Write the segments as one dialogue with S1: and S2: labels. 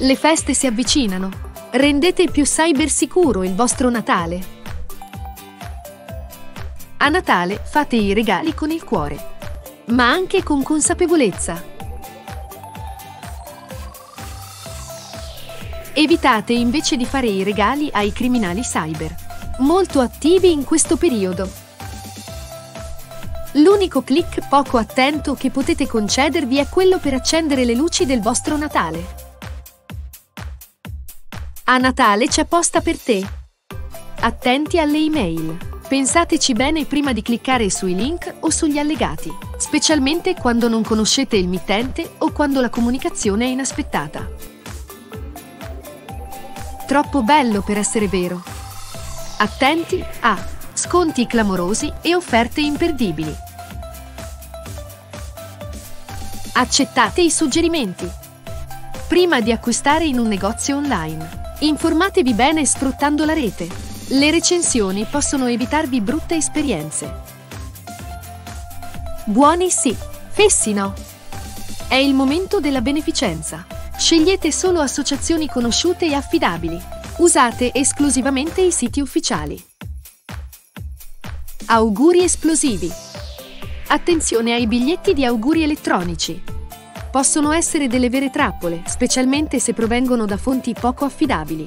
S1: Le feste si avvicinano. Rendete più cybersicuro il vostro Natale. A Natale fate i regali con il cuore, ma anche con consapevolezza. Evitate invece di fare i regali ai criminali cyber, molto attivi in questo periodo. L'unico click poco attento che potete concedervi è quello per accendere le luci del vostro Natale. A Natale c'è posta per te. Attenti alle email. Pensateci bene prima di cliccare sui link o sugli allegati, specialmente quando non conoscete il mittente o quando la comunicazione è inaspettata. Troppo bello per essere vero. Attenti a sconti clamorosi e offerte imperdibili. Accettate i suggerimenti. Prima di acquistare in un negozio online, informatevi bene sfruttando la rete. Le recensioni possono evitarvi brutte esperienze. Buoni sì, fessi no. È il momento della beneficenza. Scegliete solo associazioni conosciute e affidabili. Usate esclusivamente i siti ufficiali. Auguri esplosivi. Attenzione ai biglietti di auguri elettronici. Possono essere delle vere trappole, specialmente se provengono da fonti poco affidabili.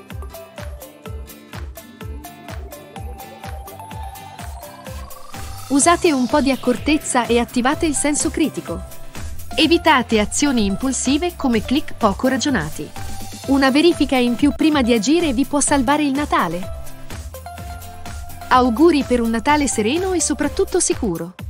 S1: Usate un po' di accortezza e attivate il senso critico. Evitate azioni impulsive come click poco ragionati. Una verifica in più prima di agire vi può salvare il Natale. Auguri per un Natale sereno e soprattutto sicuro.